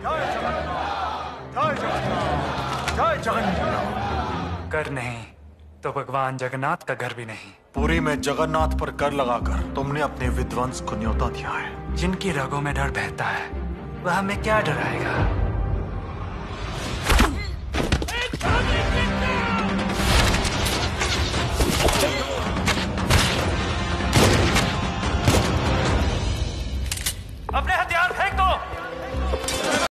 जय जगन्नाथ, जय जगन्नाथ। कर नहीं तो भगवान जगन्नाथ का घर भी नहीं। पुरी में जगन्नाथ पर कर लगाकर तुमने अपने विध्वंस को न्योता दिया है। जिनकी रगों में डर बहता है वह हमें क्या डराएगा।